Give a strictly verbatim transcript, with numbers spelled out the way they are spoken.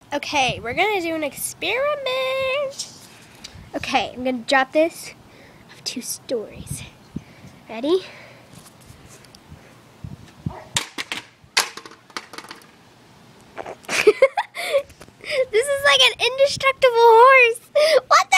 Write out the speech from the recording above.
Okay, we're gonna do an experiment. Okay, I'm gonna drop this. I have two stories. Ready? This is like an indestructible horse. What